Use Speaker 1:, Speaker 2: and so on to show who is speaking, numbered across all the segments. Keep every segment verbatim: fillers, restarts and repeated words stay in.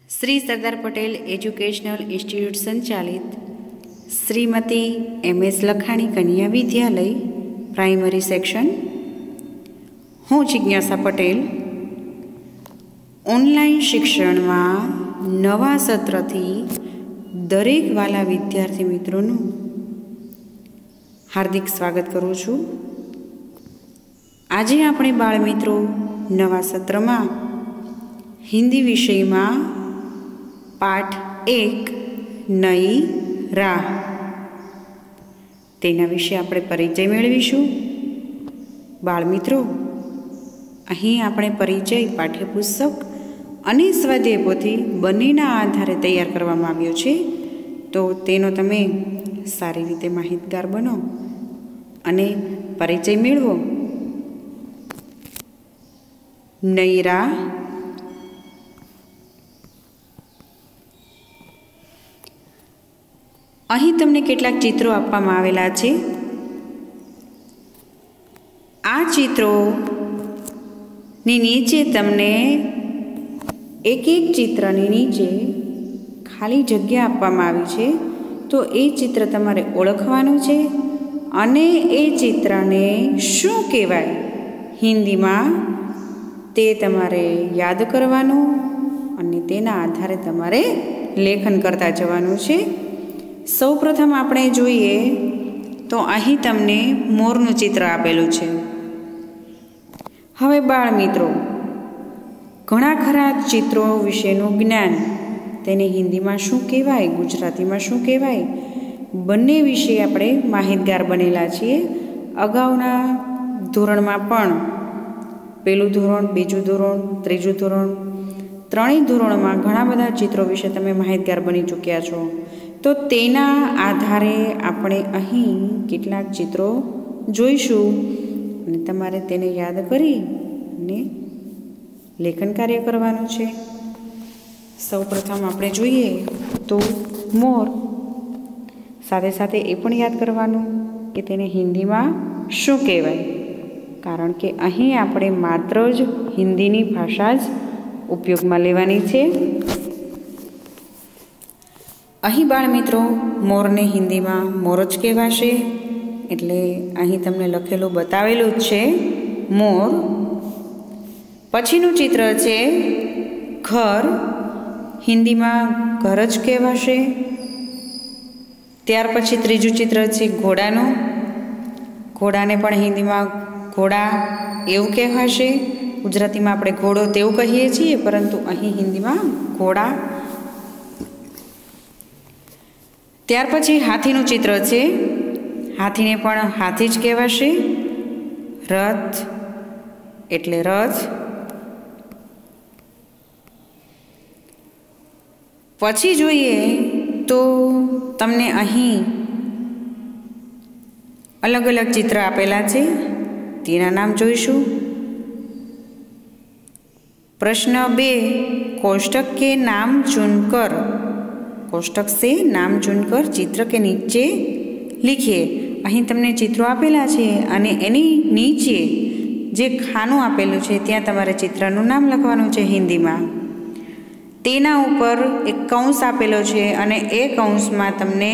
Speaker 1: Shri Sardar Patel educational institute संचालित Shrimati M S Lakhani कन्या विद्यालय प्राइमरी सेक्शन हूँ जिज्ञासा पटेल ऑनलाइन शिक्षण में नवा सत्र थी दरेक वाला विद्यार्थी मित्रों हार्दिक स्वागत करूँ छूँ। आज अपने बाळ मित्रों नवा सत्र में हिंदी विषय में पाठ एक नई राह तेना विषे आपणे परिचय मेळवीशुं। बाळ मित्रों अहीं आपणे परिचय पाठ्यपुस्तक अने स्वाध्याय पोथी बंनेना आधारे तैयार करवामां आव्यो छे, तो तेनो तमे सारी रीते माहितगार बनो अने परिचय मेळवो। नई राह અહીં તમને કેટલાક ચિત્રો આપવામાં આવેલા છે। આ ચિત્રોની નીચે તમને એક એક ચિત્રની નીચે ખાલી જગ્યા આપવામાં આવી છે, તો એ ચિત્ર તમારે ઓળખવાનું છે અને એ ચિત્રને શું કહેવાય હિન્દીમાં તે તમારે યાદ કરવાનું અને તેના આધારે તમારે લેખન કરતા જવાનું છે। सौ प्रथम આપણે જોઈએ તો અહીં તમને મોરનું ચિત્ર આપેલું છે। હવે બાળ મિત્રો ઘણા ખરા ચિત્રો વિશેનું જ્ઞાન તેને હિન્દીમાં શું કહેવાય ગુજરાતીમાં શું કહેવાય બંને વિશે આપણે માહિતગાર બનેલા છીએ। અગાઉના ધોરણમાં પણ પહેલું ધોરણ બીજું ધોરણ ત્રીજું ધોરણ ત્રણેય ધોરણમાં ઘણા બધા ચિત્રો વિશે તમે માહિતગાર બની ચૂક્યા છો। तो तेना आधारे आपणे अहीं केटलाक चित्रों जोईशुं अने तमारे तेने याद करी ने लेखन कार्य करवानुं छे। सौ प्रथम आपणे जोईए तो मोर, साथे साथे ए पण याद करवानुं के तेने हिंदीमां शुं कहेवाय, कारण के अहीं आपणे मात्र ज हिंदीनी भाषा ज उपयोगमां लेवानी छे। અહીં બાળ મિત્રો મોરને હિન્દીમાં મોર જ કહેવાશે, એટલે અહીં તમને લખેલું બતાવેલું જ છે મોર। પછીનું ચિત્ર છે ઘર, હિન્દીમાં ઘર જ કહેવાશે। ત્યાર પછી ત્રીજું ચિત્ર છે ઘોડાનું, ઘોડાને પણ હિન્દીમાં ઘોડા એવું કહેવાશે। ગુજરાતીમાં આપણે ઘોડો તેવું કહીએ છીએ, પરંતુ અહીં હિન્દીમાં ઘોડા। ત્યાર પછી હાથીનું ચિત્ર છે, હાથીને પણ હાથી જ કહેવાશે। રથ એટલે રથ। પછી જોઈએ તો તમને અહીં અલગ અલગ ચિત્ર આપેલા છે, તેના નામ જોઈશું। प्रश्न बे कोष्टक के नाम चुनकर, कोष्टक से नाम चुनकर चित्र के नीचे लिखिए। અહીં તમને ચિત્રો આપેલા છે અને એની નીચે જે ખાનું આપેલું છે ત્યાં તમારે ચિત્રનું નામ લખવાનું છે હિન્દીમાં। તેના ઉપર એક કૌંસ આપેલો છે અને એ કૌંસમાં તમને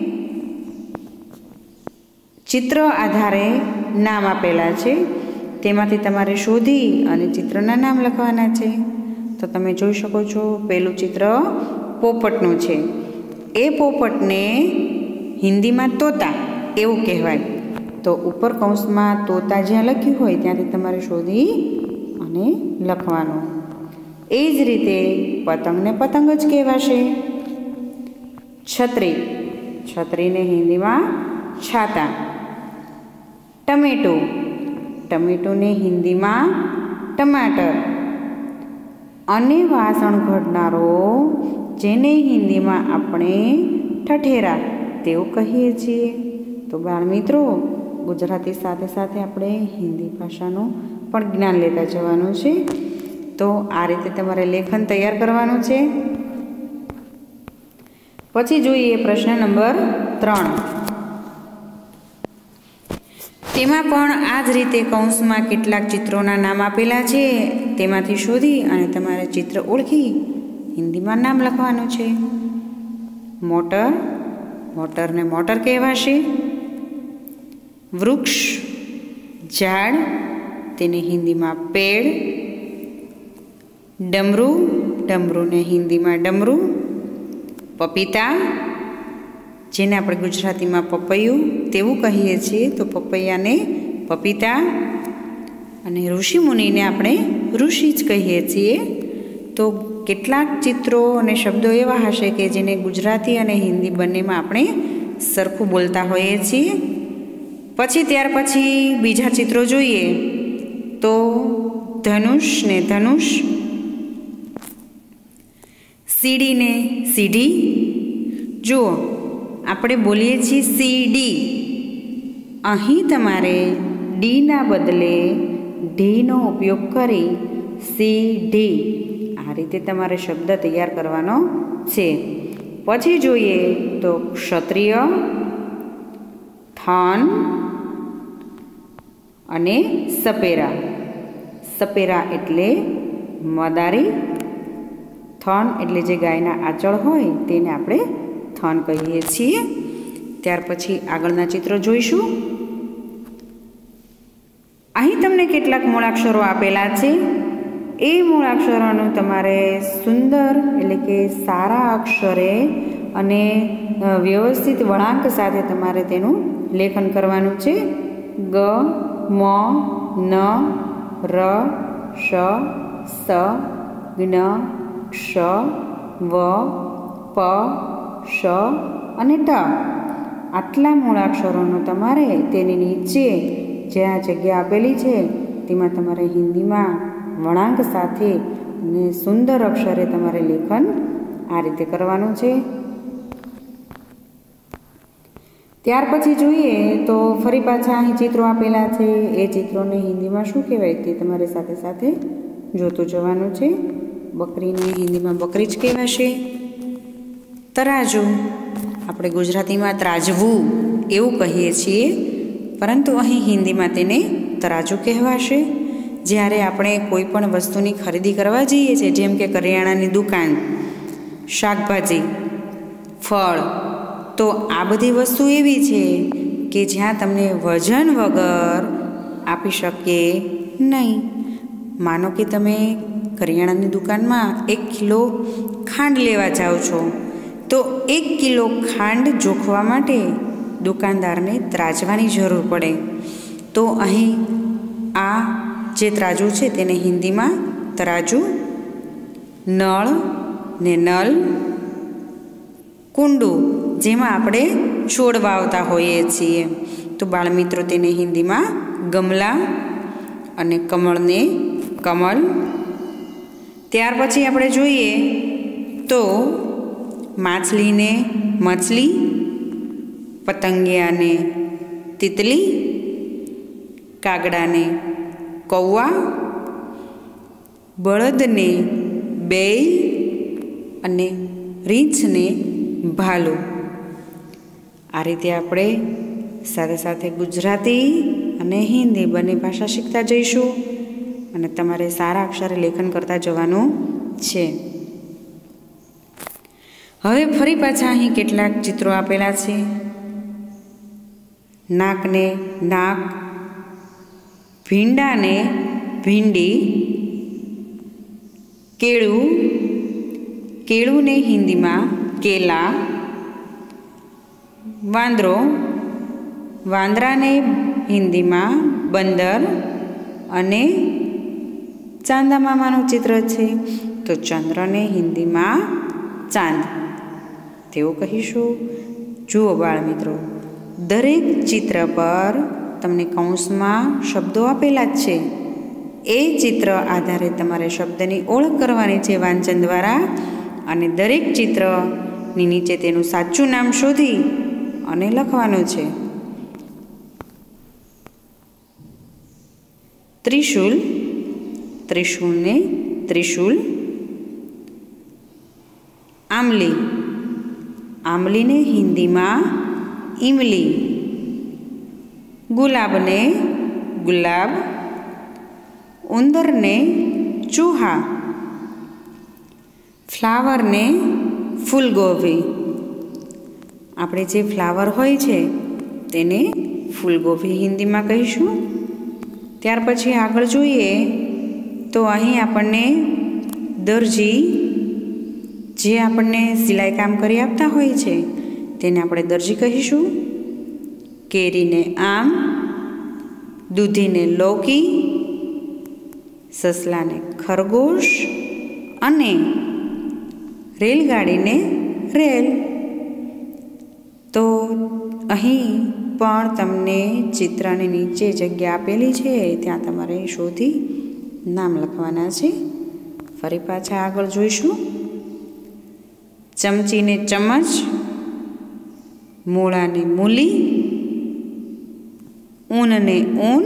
Speaker 1: ચિત્ર આધારે નામ આપેલા છે, તેમાંથી તમારે શોધી અને ચિત્રના નામ લખવાના છે। તો તમે જોઈ શકો છો પહેલું ચિત્ર પોપટનું છે, એ પોપટને હિન્દીમાં તોતા એવું કહેવાય, તો ઉપર કૌંસમાં તોતા જ્યાં લખ્યું હોય ત્યાંથી તમારે શોધી અને લખવાનું। એ જ રીતે પતંગને પતંગ જ કહેવાશે। છત્રી, છત્રીને હિન્દીમાં છાતા। ટમેટું, ટમેટુને હિન્દીમાં ટમાટર। અને વાસણ ઘડનારો જેને હિન્દીમાં આપણે ઠઠેરા તેવું કહીએ છીએ। તો બાળ મિત્રો ગુજરાતી સાથે સાથે આપણે હિન્દી ભાષાનું પણ જ્ઞાન લેતા જવાનું છે। તો આ રીતે તમારે લેખન તૈયાર કરવાનું છે। પછી જોઈએ પ્રશ્ન નંબર ત્રણ, તેમાં પણ આ જ રીતે કૌંસમાં કેટલાક ચિત્રોના નામ આપેલા છે, તેમાંથી શોધી અને તમારે ચિત્ર ઓળખી હિન્દીમાં નામ લખવાનું છે. મોટર, મોટરને મોટર કહેવાશે. વૃક્ષ, ઝાડ, તેને હિન્દીમાં પેડ. ડમરું, ડમરુને હિન્દીમાં ડમરું. પપીતા, જેને આપણે ગુજરાતીમાં પપૈયું તેવું કહીએ છીએ, તો પપૈયાને પપીતા. અને ઋષિમુનિને આપણે ઋષિ જ કહીએ છીએ. તો કેટલાક ચિત્રો અને શબ્દો એવા હશે કે જેને ગુજરાતી અને હિન્દી બંનેમાં આપણે સરખું બોલતા હોઈએ છીએ. પછી ત્યાર પછી બીજા ચિત્રો જોઈએ તો ધનુષ ને ધનુષ, સીડીને સીડી. જુઓ, આપણે બોલીએ છીએ સીડી, અહીં તમારે ડીના બદલે ઢીનો ઉપયોગ કરી સીડી આ રીતે તમારે શબ્દ તૈયાર કરવાનો છે. પછી જોઈએ તો ક્ષત્રિય, થાન અને સપેરા. સપેરા એટલે મદારી, થન એટલે જે ગાયના આંચળ હોય તેને આપણે થન કહીએ છીએ. ત્યાર પછી આગળના ચિત્ર જોઈશું. અહીં તમને કેટલાક મૂળાક્ષરો આપેલા છે. એ મૂળાક્ષરોનું તમારે સુંદર એટલે કે સારા અક્ષરે અને વ્યવસ્થિત વળાંક સાથે તમારે તેનું લેખન કરવાનું છે. ગ, મ, ન, ર, શ, સ, જ્ઞ, ક્ષ, વ, પ, શ અને ટ. આટલા મૂળાક્ષરોનો તમારે તેની નીચે જ્યાં જગ્યા આપેલી છે તેમાં તમારે હિન્દીમાં વળાંક સાથે અને સુંદર અક્ષરે તમારે લેખન આ રીતે કરવાનું છે. ત્યાર પછી જોઈએ તો ફરી પાછા અહીં ચિત્રો આપેલા છે. એ ચિત્રોને હિન્દીમાં શું કહેવાય તે તમારે સાથે સાથે જોતું જવાનું છે. બકરીને હિન્દીમાં બકરી જ કહેવાશે. તરાજુ, આપણે ગુજરાતીમાં ત્રાજવું એવું કહીએ છીએ, પરંતુ અહીં હિન્દીમાં તેને તરાજુ કહેવાશે. જ્યારે આપણે કોઈ પણ વસ્તુની ખરીદી કરવા જઈએ છીએ, જેમ કે કરિયાણાની દુકાન, શાકભાજી, ફળ, તો આ બધી વસ્તુ એવી છે કે જ્યાં તમને વજન વગર આપી શકીએ નહીં. માનો કે તમે કરિયાણાની દુકાનમાં એક કિલો ખાંડ લેવા જાઓ છો, તો એક કિલો ખાંડ જોખવા માટે દુકાનદારને ત્રાજવાની જરૂર પડે. તો અહીં આ જે ત્રાજુ છે તેને હિન્દીમાં તરાજુ. નળ ને નલ. કુંડું, જેમાં આપણે છોડ વાવતા હોઈએ છીએ, તો બાળમિત્રો તેને હિન્દીમાં ગમલા. અને કમળને કમલ. ત્યાર પછી આપણે જોઈએ તો માછલીને મછલી, પતંગિયાને તિતલી, કાગડાને કૌવા, બળદને બેલ અને રીંછને ભાલુ. આ રીતે આપણે સાથે સાથે ગુજરાતી અને હિન્દી બંને ભાષા શીખતા જઈશું અને તમારે સારા અક્ષરે લેખન કરતા જવાનું છે. હવે ફરી પાછા અહીં કેટલાક ચિત્રો આપેલા છે. નાકને નાક, ભીંડાને ભીંડી, કેળું, કેળુંને હિન્દીમાં કેલા, વાંદરો, વાંદરાને હિન્દીમાં બંદર અને ચાંદા મામાનું ચિત્ર છે, તો ચંદ્રને હિન્દીમાં ચાંદ તેવું કહીશું. જુઓ બાળમિત્રો, દરેક ચિત્ર પર તમને કૌંસમાં શબ્દો આપેલા જ છે. એ ચિત્ર આધારે તમારે શબ્દની ઓળખ કરવાની છે વાંચન દ્વારા, અને દરેક ચિત્રની નીચે તેનું સાચું નામ શોધી અને લખવાનું છે. ત્રિશૂલ, ત્રિશૂલને ત્રિશૂલ. આંબલી, આંબલીને હિન્દીમાં ઈમલી. ગુલાબને ગુલાબ. ઉંદરને ચૂહા. ફ્લાવરને ફૂલગોભી. આપણે જે ફ્લાવર હોય છે તેને ફૂલગોભી હિન્દીમાં કહીશું. ત્યાર પછી આગળ જોઈએ તો અહીં આપણને દરજી જે આપણને સિલાઈ કામ કરી આપતા હોય છે તેને આપણે દરજી કહીશું. કેરીને આમ, દૂધીને લૌકી, સસલાને ખરગોશ અને રેલગાડીને રેલ. તો અહીં પણ તમને ચિત્રની નીચે જગ્યા આપેલી છે ત્યાં તમારે શોધી નામ લખવાના છે. ફરી પાછા આગળ જોઈશું. ચમચીને ચમચ, મૂળાને મૂલી, ઊનને ઊન,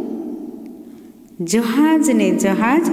Speaker 1: જહાજને જહાજ,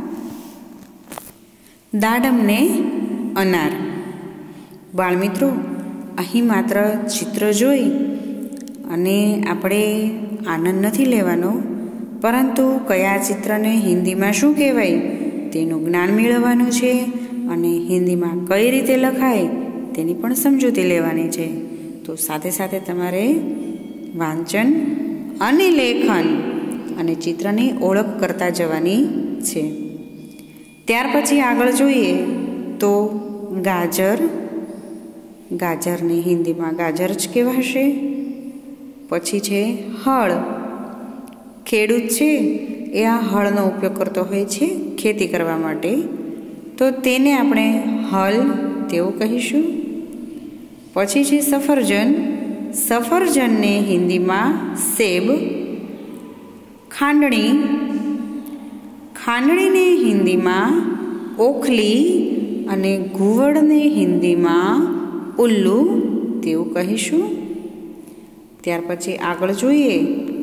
Speaker 1: દાડમને અનાર. બાળમિત્રો, અહીં માત્ર ચિત્ર જોઈ અને આપણે આનંદ નથી લેવાનો, પરંતુ કયા ચિત્રને હિન્દીમાં શું કહેવાય તેનું જ્ઞાન મેળવવાનું છે અને હિન્દીમાં કઈ રીતે લખાય તેની પણ સમજૂતી લેવાની છે. તો સાથે સાથે તમારે વાંચન અને લેખન અને ચિત્રની ઓળખ કરતા જવાની છે. ત્યાર પછી આગળ જોઈએ તો ગાજર. ગાજરને હિન્દીમાં ગાજર જ કહેવાશે. પછી છે હળ. ખેડૂત છે એ આ હળનો ઉપયોગ કરતો હોય છે ખેતી કરવા માટે, તો તેને આપણે હલ તેવું કહીશું. પછી છે સફરજન. સફરજનને હિન્દીમાં સેબ. ખાંડણી. ખાંડણીને હિન્દીમાં ઓખલી અને ઘુવડને હિન્દીમાં ઉલ્લુ તેવું કહીશું. ત્યાર પછી આગળ જોઈએ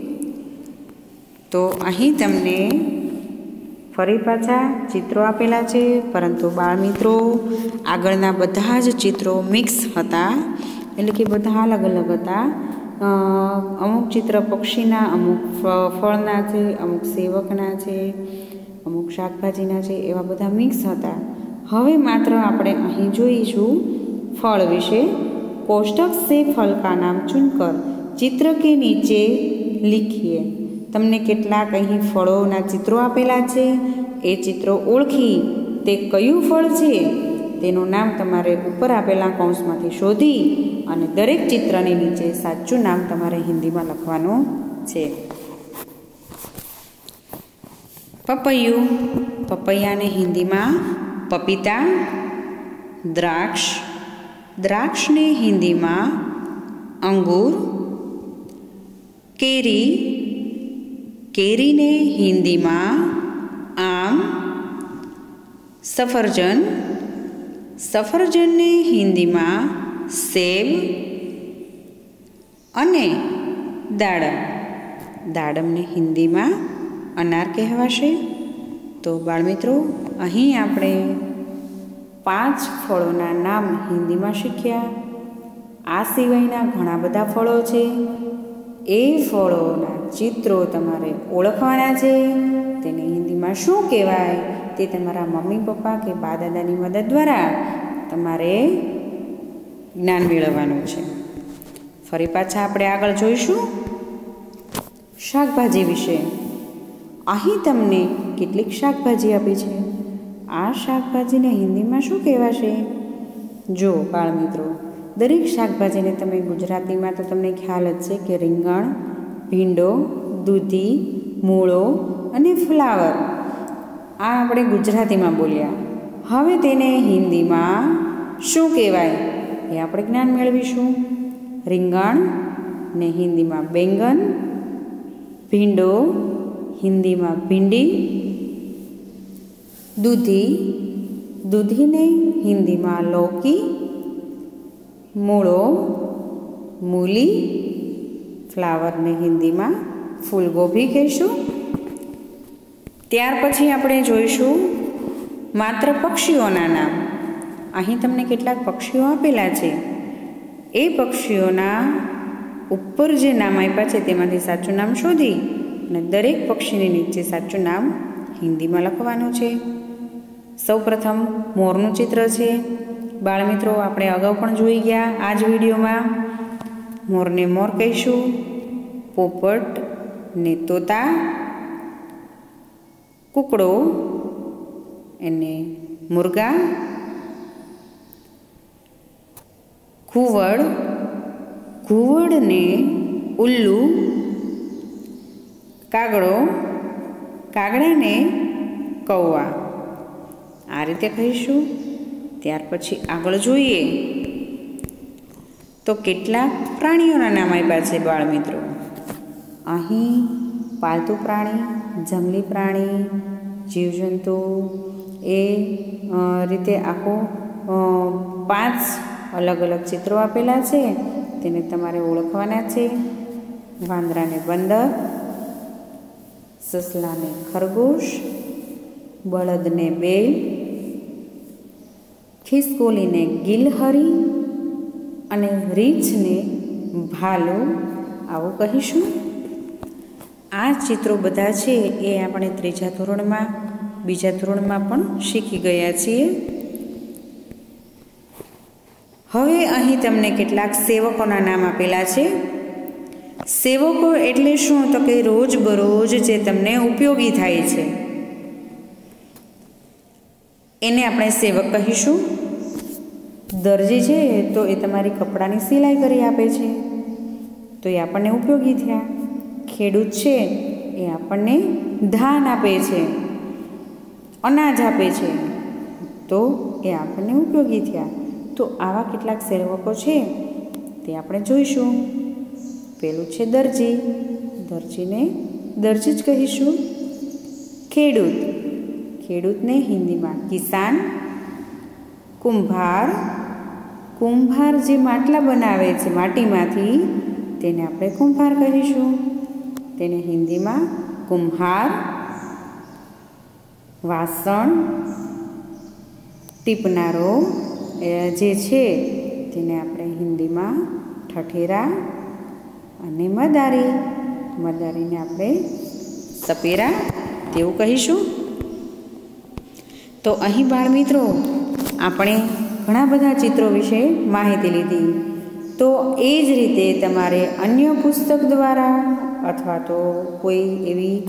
Speaker 1: તો અહીં તમને ફરી પાછા ચિત્રો આપેલા છે, પરંતુ બાળમિત્રો આગળના બધા જ ચિત્રો મિક્સ હતા, એટલે કે બધા અલગ અલગ હતા. અમુક ચિત્ર પક્ષીના, અમુક ફળના છે, અમુક સેવકના છે, અમુક શાકભાજીના છે, એવા બધા મિક્સ હતા. હવે માત્ર આપણે અહીં જોઈશું ફળ વિશે. કોષ્ટક સે ફલ કા નામ ચુનકર ચિત્ર કે નીચે લીખીએ. તમને કેટલાક અહીં ફળોના ચિત્રો આપેલા છે, એ ચિત્રો ઓળખી તે કયું ફળ છે તેનું નામ તમારે ઉપર આપેલા કૌંસમાંથી શોધી અને દરેક ચિત્રની નીચે સાચું નામ તમારે હિન્દીમાં લખવાનું છે. પપૈયું. પપૈયાને હિન્દીમાં પપીતા. દ્રાક્ષ. દ્રાક્ષને હિન્દીમાં અંગૂર. કેરી. કેરીને હિન્દીમાં આમ. સફરજન. સફરજનને હિન્દીમાં સેબ. અને દાડમ. દાડમને હિન્દીમાં અનાર કહેવાશે. તો બાળમિત્રો, અહીં આપણે પાંચ ફળોના નામ હિન્દીમાં શીખ્યા. આ સિવાયના ઘણા બધા ફળો છે, એ ફળોના ચિત્રો તમારે ઓળખવાના છે. તેને હિન્દીમાં શું કહેવાય તે તમારા મમ્મી પપ્પા કે બા દાદાની મદદ દ્વારા તમારે જ્ઞાન મેળવવાનું છે. ફરી પાછા આપણે આગળ જોઈશું શાકભાજી વિશે. અહીં તમને કેટલીક શાકભાજી આપી છે. આ શાકભાજીને હિન્દીમાં શું કહેવાશે? જો બાળમિત્રો, દરેક શાકભાજીને તમે ગુજરાતીમાં તો તમને ખ્યાલ જ છે કે રીંગણ, ભીંડો, દૂધી, મૂળો અને ફ્લાવર, આ આપણે ગુજરાતીમાં બોલ્યા. હવે તેને હિન્દીમાં શું કહેવાય એ આપણે જ્ઞાન મેળવીશું. રીંગણ ને હિન્દીમાં બેંગન, ભીંડો હિન્દીમાં ભીંડી, દૂધી દૂધીને હિન્દીમાં લૌકી, મૂળો મૂલી, ફ્લાવરને હિન્દીમાં ફૂલગોભી કહીશું. ત્યાર પછી આપણે જોઈશું માત્ર પક્ષીઓના નામ. અહીં તમને કેટલાક પક્ષીઓ આપેલા છે, એ પક્ષીઓના ઉપર જે નામ આપ્યા છે તેમાંથી સાચું નામ શોધી અને દરેક પક્ષીની નીચે સાચું નામ હિન્દીમાં લખવાનું છે. સૌપ્રથમ મોરનું ચિત્ર છે. બાળમિત્રો, આપણે અગાઉ પણ જોઈ ગયા આ જ વિડીયોમાં. મોરને મોર કહીશું, પોપટ ને તોતા, કૂકડો એને મુરગા, ઘુવડ ઘુવડને ઉલ્લુ, કાગડો કાગડાને કૌવા. આ રીતે કહીશું. ત્યાર પછી આગળ જોઈએ તો કેટલાક પ્રાણીઓના નામ આપ્યા છે બાળમિત્રો. અહીં પાલતુ પ્રાણી, જંગલી પ્રાણી, જીવજંતુ એ રીતે આખો પાંચ અલગ અલગ ચિત્રો આપેલા છે. તેને તમારે ઓળખવાના છે. વાંદરાને બંદર, સસલાને ખરગોશ, બળદને બેલ, ખિસકોલીને ગિલહરી અને રીંછને ભાલુ. આવું કહીશું. આ ચિત્રો બધા છે એ આપણે ત્રીજા ધોરણમાં, બીજા ધોરણમાં પણ શીખી ગયા છીએ. હવે અહીં તમને કેટલાક સેવકોના નામ આપેલા છે. સેવકો એટલે શું? તો કે રોજબરોજ જે તમને ઉપયોગી થાય છે એને આપણે સેવક કહીશું. દરજી છે તો એ તમારી કપડાની સિલાઈ કરી આપે છે, તો એ આપણને ઉપયોગી થયા. ખેડૂત છે એ આપણને ધાન આપે છે, અનાજ આપે છે, તો એ આપણને ઉપયોગી થયા. તો આવા કેટલાક સેવકો છે તે આપણે જોઈશું. પેલું છે દરજી. દરજીને દરજી જ કહીશું. ખેડૂત, ખેડૂતને હિન્દીમાં કિસાન. કુંભાર, કુંભાર જે માટલા બનાવે છે માટીમાંથી તેને આપણે કુંભાર કહીશું. તેને હિન્દીમાં કુમ્હાર. વાસણ ટીપનારો જે છે તેને આપણે હિન્દીમાં ઠઠેરા. અને મદારી, મદારીને આપણે સપેરા તેવું કહીશું. તો અહીં બાળમિત્રો આપણે ઘણા બધા ચિત્રો વિશે માહિતી લીધી. તો એ જ રીતે તમારે અન્ય પુસ્તક દ્વારા અથવા તો કોઈ એવી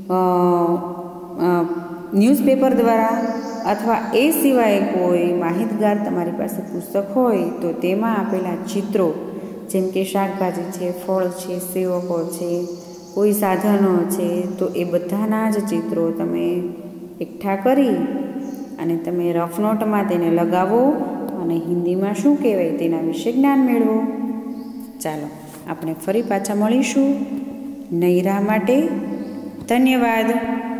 Speaker 1: ન્યૂઝપેપર દ્વારા અથવા એ સિવાય કોઈ માહિતગાર તમારી પાસે પુસ્તક હોય તો તેમાં આપેલા ચિત્રો, જેમ કે શાકભાજી છે, ફળ છે, સેવકો છે, કોઈ સાધનો છે, તો એ બધાના જ ચિત્રો તમે એકઠા કરી અને તમે રફ નોટમાં તેને લગાવો અને હિન્દીમાં શું કહેવાય તેના વિશે જ્ઞાન મેળવો. ચાલો આપણે ફરી પાછા મળીશું. નૈરા માટે ધન્યવાદ.